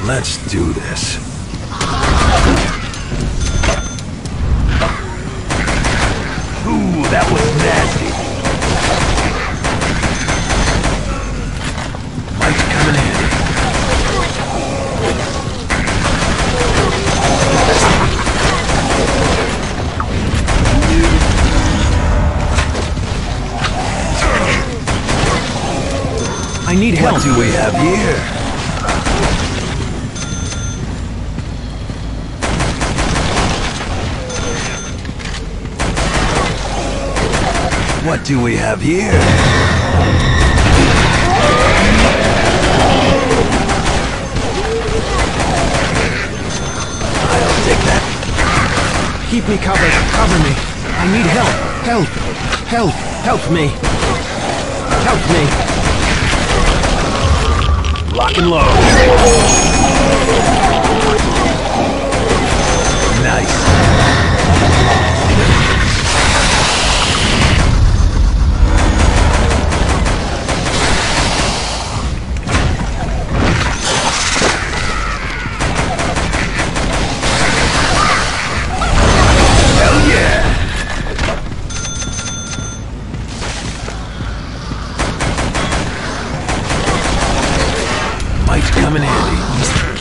Let's do this. Ooh, that was nasty. Might come in handy. I need help. What do we have here? What do we have here? I'll take that. Keep me covered. Cover me. I need help. Help. Help. Help me. Help me. Lock and load. Nice. Might come in handy.